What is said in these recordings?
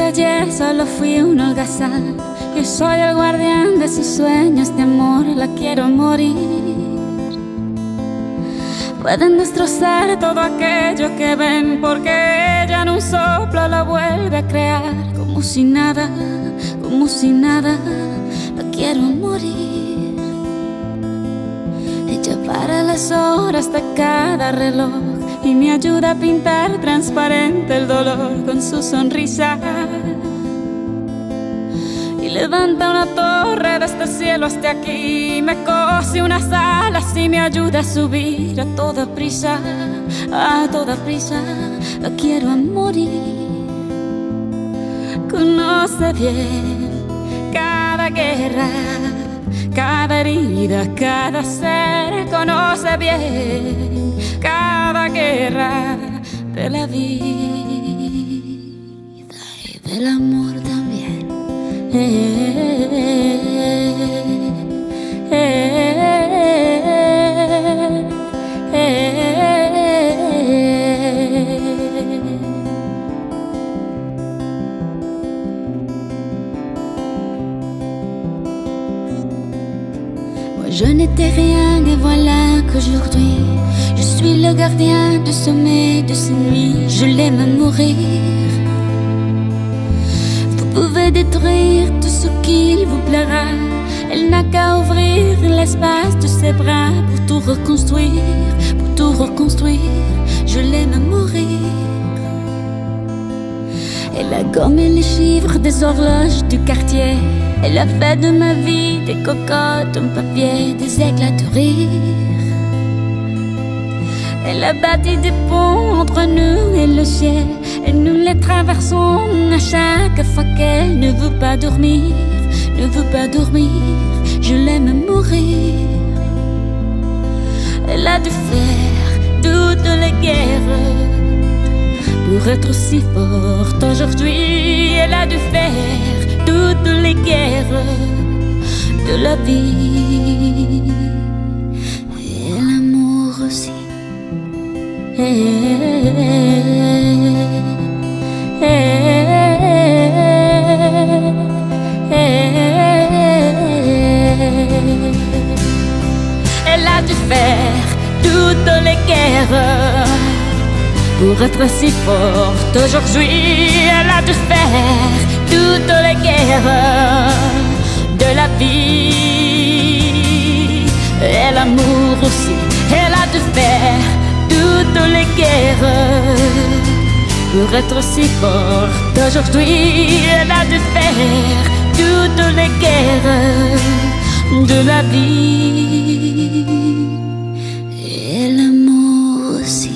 ayer solo fui un holgazán. Yo soy el guardián de sus sueños de amor, la quiero morir. Pueden destrozar todo aquello que ven, porque ella en un soplo la vuelve a crear. Como si nada, la quiero morir. Ella para las horas de cada reloj y me ayuda a pintar transparente el dolor con su sonrisa. Y levanta una torre desde el cielo hasta aquí, me cose unas alas y me ayuda a subir a toda prisa, la quiero a morir. Conoce bien cada guerra, cada herida, cada ser. Conoce bien cada guerra de la vida y del amor también. Moi je n'étais rien et voilà qu'aujourd'hui je suis le gardien du sommeil de ces nuits. Je l'aime à mourir. Vous pouvez détruire tout ce qu'il vous plaira, elle n'a qu'à ouvrir l'espace de ses bras pour tout reconstruire, je l'aime à mourir. Elle a gommé les chiffres des horloges du quartier, elle a fait de ma vie des cocottes en papier, des éclats de rire. Elle a bâti des ponts entre nous et le ciel, et nous les traversons à chaque fois qu'elle ne veut pas dormir, je l'aime à mourir. Elle a dû faire toutes les guerres pour être si forte aujourd'hui. Elle a dû faire toutes les guerres de la vie et l'amour aussi. Elle a dû faire toutes les guerres pour être si forte aujourd'hui. Elle a dû faire toutes les guerres de la vie et l'amour aussi. Elle a dû faire toutes les guerres pour être si forte aujourd'hui. Elle a dû faire toutes les guerres de la vie et l'amour aussi.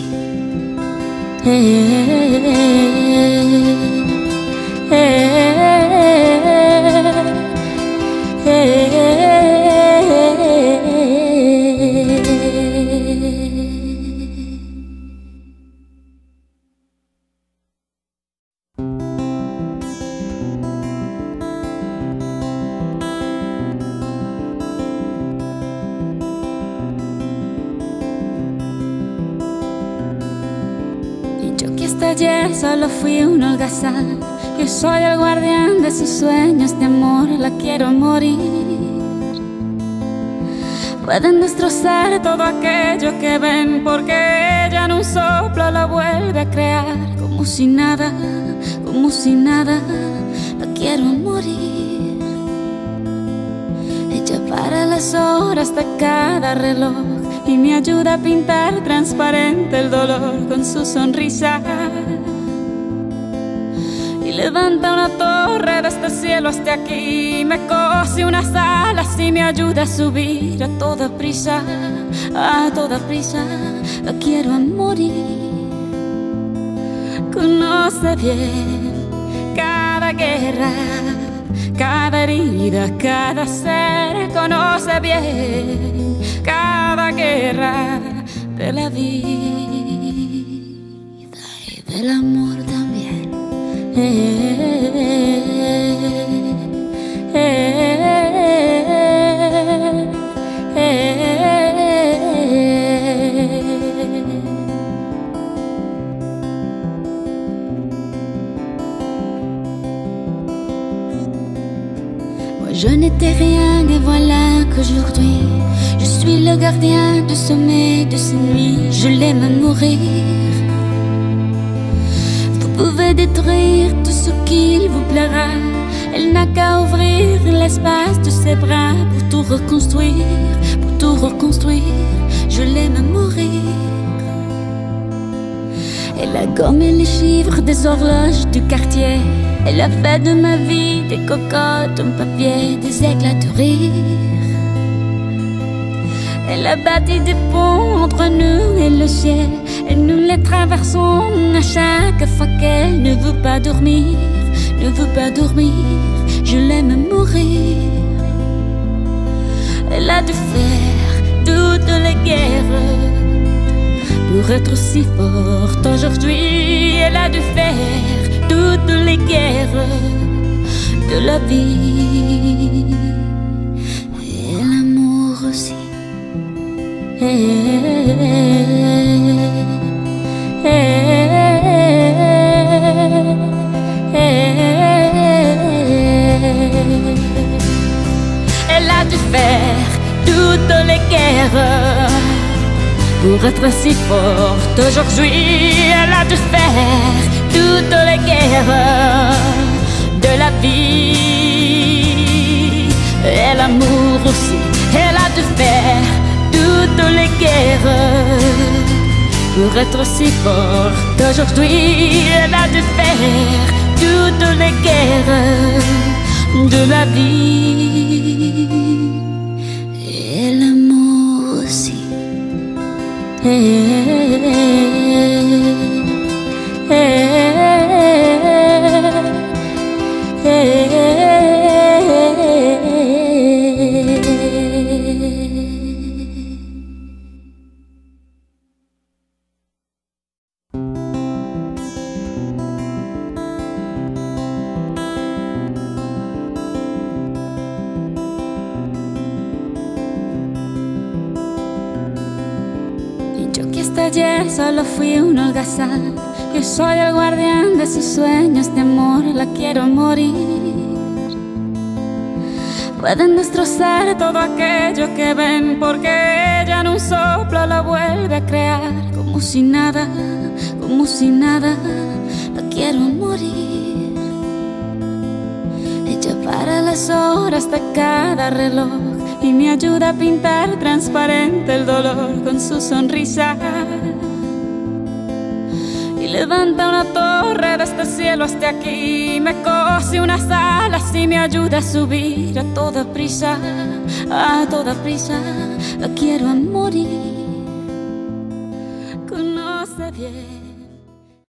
Ayer solo fui un holgazán. Yo soy el guardián de sus sueños de amor, la quiero morir. Pueden destrozar todo aquello que ven, porque ella en un soplo la vuelve a crear. Como si nada, la quiero morir. Ella para las horas de cada reloj y me ayuda a pintar transparente el dolor con su sonrisa. Y levanta una torre desde el cielo hasta aquí, me cose unas alas y me ayuda a subir a toda prisa, la quiero a morir. Conoce bien cada guerra, cada herida, cada ser. Conoce bien cada guerra de la vida y del amor también. Je n'étais rien et voilà qu'aujourd'hui je suis le gardien du sommeil de ces nuits. Je l'aime à mourir. Vous pouvez détruire tout ce qu'il vous plaira. Elle n'a qu'à ouvrir l'espace de ses bras pour tout reconstruire, pour tout reconstruire. Je l'aime à mourir. Elle a gommé les chiffres des horloges du quartier. Elle a fait de ma vie des cocottes en papier, des éclats de rire. Elle a bâti des ponts entre nous et le ciel, et nous les traversons à chaque fois qu'elle ne veut pas dormir, ne veut pas dormir. Je l'aime à mourir. Elle a dû faire toutes les guerres pour être si forte aujourd'hui. Elle a dû faire toutes les guerres de la vie et l'amour aussi. Elle a dû faire toutes les guerres pour être si forte aujourd'hui. Elle a dû faire toutes les guerres de la vie et l'amour aussi. Elle a dû faire toutes les guerres pour être si forte aujourd'hui. Elle a dû faire toutes les guerres de la vie et l'amour aussi. Ayer solo fui un holgazán. Yo soy el guardián de sus sueños de amor. La quiero morir. Pueden destrozar todo aquello que ven, porque ella en un soplo lo vuelve a crear. Como si nada, como si nada. La quiero morir. Ella para las horas de cada reloj y me ayuda a pintar transparente el dolor con su sonrisa. Y levanta una torre desde el cielo hasta aquí, me cose unas alas y me ayuda a subir a toda prisa, a toda prisa. La quiero a morir. Conoce bien